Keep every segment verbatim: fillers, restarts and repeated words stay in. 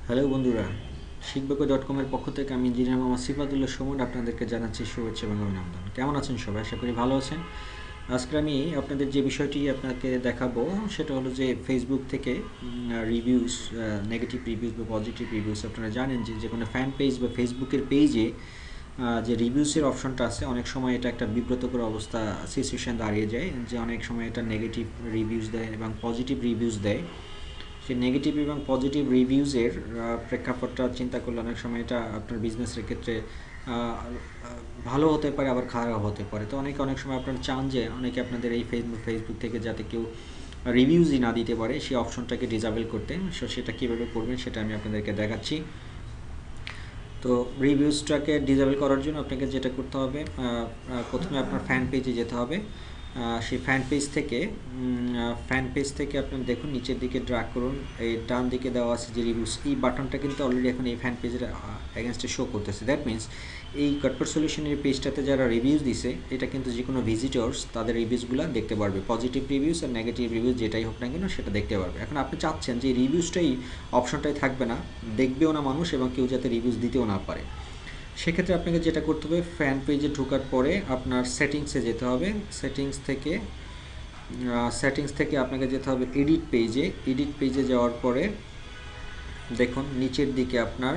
Hello বন্ধুরা, শিখবেকো dot কমের পক্ষ থেকে আমি ইঞ্জিনিয়ার মোহাম্মদ সিফাতুল্লাহ সুমন আপনাদেরকে জানাচ্ছি শুভেচ্ছা এবং অভিনন্দন। কেমন আছেন সবাই? আশা করি ভালো আছেন। আজকে আমি আপনাদের যে বিষয়টি আপনাকে দেখাবো সেটা হলো যে ফেসবুক থেকে রিভিউস, নেগেটিভ রিভিউস বা পজিটিভ রিভিউস। আপনারা জানেন যে যে কোনো ফ্যান পেজ বা ফেসবুকের পেজে যে রিভিউসের অপশনটা আছে, অনেক সময় এটা একটা বিব্রতকর অবস্থা সিচুয়েশন দাঁড়িয়ে যায় যে অনেক সময় এটা নেগেটিভ রিভিউস দেয় এবং পজিটিভ রিভিউস দেয়। সেই নেগেটিভ এবং পজিটিভ রিভিউজের প্রেক্ষাপটটা চিন্তা করলে অনেক সময় এটা আপনার বিজনেসের ক্ষেত্রে ভালো হতে পারে, আবার খারাপ হতে পারে। তো অনেকে অনেক সময় আপনারা চান যে অনেকে আপনাদের এই ফেসবুক ফেসবুক থেকে যাতে কেউ রিভিউজই না দিতে পারে, সেই অপশনটাকে ডিসেবল করতে। সো সেটা কীভাবে করবেন সেটা আমি আপনাদেরকে দেখাচ্ছি। তো রিভিউসটাকে ডিসেবল করার জন্য আপনাকে যেটা করতে হবে, প্রথমে আপনার ফ্যান পেজে যেতে হবে। সেই ফ্যান পেজ থেকে ফ্যান পেজ থেকে আপনার দেখুন নিচের দিকে ড্র্যাগ করুন, এই ডান দিকে দেওয়া আছে যে রিভিউস, এই বাটনটা কিন্তু অলরেডি এখন এই ফ্যান পেজের এগেনস্টে শো করতেছে। দ্যাট মিনস এই কাটপাট সলিউশনের পেজটাতে যারা রিভিউস দিছে, এটা কিন্তু যে কোনো ভিজিটর্স তাদের রিভিউসগুলো দেখতে পারবে। পজিটিভ রিভিউস আর নেগেটিভ রিভিউস যেটাই হোক না কেন সেটা দেখতে পারবে। এখন আপনি চাচ্ছেন যে রিভিউসটাই অপশনটাই থাকবে না, দেখবেও না মানুষ এবং কেউ যাতে রিভিউস দিতেও না পারে। সেক্ষেত্রে আপনাকে যেটা করতে হবে, ফ্যান পেজে ঢোকার পরে আপনার সেটিংসে যেতে হবে। সেটিংস থেকে সেটিংস থেকে আপনাকে যেতে হবে এডিট পেজে। এডিট পেজে যাওয়ার পরে দেখুন নিচের দিকে আপনার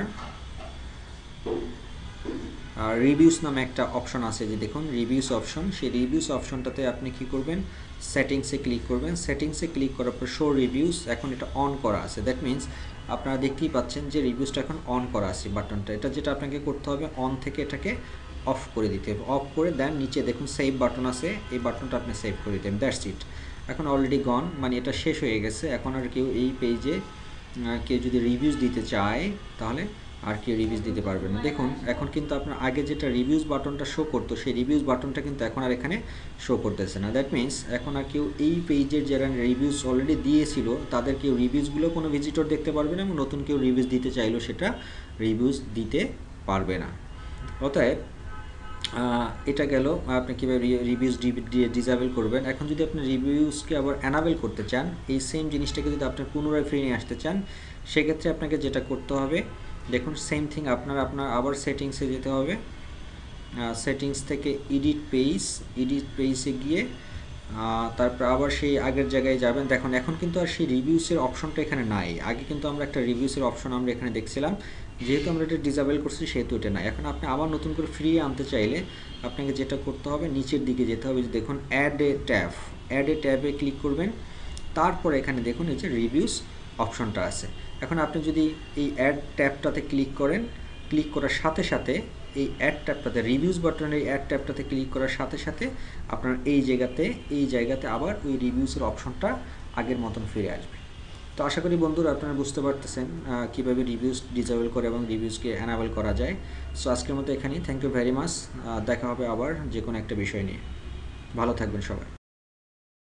রিভিউস নামে একটা অপশন আছে, যে দেখুন রিভিউস অপশন। সেই রিভিউস অপশনটাতে আপনি কি করবেন, সেটিংসে ক্লিক করবেন। সেটিংসে ক্লিক করার পর শো রিভিউস, এখন এটা অন করা আছে। দ্যাট মিনস আপনারা দেখতেই পাচ্ছেন যে রিভিউসটা এখন অন করা আছে বাটনটা। এটা যেটা আপনাকে করতে হবে, অন থেকে এটাকে অফ করে দিতে হবে। অফ করে দেন নিচে দেখুন সেভ বাটন আছে, এই বাটনটা আপনি সেভ করে দিতে হবে। That's it. এখন অলরেডি গন, মানে এটা শেষ হয়ে গেছে। এখন আর কেউ এই পেজে কেউ যদি রিভিউস দিতে চায় তাহলে আর কেউ রিভিউস দিতে পারবে না। দেখুন এখন কিন্তু আপনার আগে যেটা রিভিউস বাটনটা শো করতো, সেই রিভিউস বাটনটা কিন্তু এখন আর এখানে শো করতেছে না। দ্যাট মিনস এখন আর কেউ এই পেজের যারা রিভিউস অলরেডি দিয়েছিল তাদের কেউ রিভিউসগুলো কোনো ভিজিটর দেখতে পারবে না, এবং নতুন কেউ রিভিউস দিতে চাইলেও সেটা রিভিউস দিতে পারবে না। অতএব এটা গেল আপনি কীভাবে রিভিউস ডিসেবল করবেন। এখন যদি আপনি রিভিউসকে আবার অ্যানাবেল করতে চান, এই সেম জিনিসটাকে যদি আপনি পুনরায় ফিরে নিয়ে আসতে চান, সেক্ষেত্রে আপনাকে যেটা করতে হবে, দেখুন সেম থিং আপনার আপনার আবার সেটিংসে যেতে হবে। সেটিংস থেকে এডিট পেজ, এডিট পেজে গিয়ে তারপর আবার সেই আগের জায়গায় যাবেন। দেখুন এখন কিন্তু আর সেই রিভিউসের অপশনটা এখানে নাই। আগে কিন্তু আমরা একটা রিভিউসের অপশন আমরা এখানে দেখছিলাম, যেহেতু আমরা এটা ডিসেবল করছি সেহেতু এটা নাই। এখন আপনি আবার নতুন করে ফিরিয়ে আনতে চাইলে আপনাকে যেটা করতে হবে, নিচের দিকে যেতে হবে, যে দেখুন add a tab, add a ট্যাবে ক্লিক করবেন। তারপর এখানে দেখুন এই যে রিভিউস অপশনটা আছে। এখন আপনি যদি এই অ্যাড ট্যাবটাতে ক্লিক করেন, ক্লিক করার সাথে সাথে এই অ্যাড ট্যাবটাতে, রিভিউস বাটনের এই অ্যাড ট্যাবটাতে ক্লিক করার সাথে সাথে আপনার এই জায়গাতে এই জায়গাতে আবার ওই রিভিউসের অপশনটা আগের মতন ফিরে আসবে। তো আশা করি বন্ধুরা আপনারা বুঝতে পারতেছেন কীভাবে রিভিউস ডিসেবল করে এবং রিভিউসকে অ্যানাবেল করা যায়। সো আজকের মতো এখানেই। Thank you very much. দেখা হবে আবার যে কোনো একটা বিষয় নিয়ে। ভালো থাকবেন সবাই।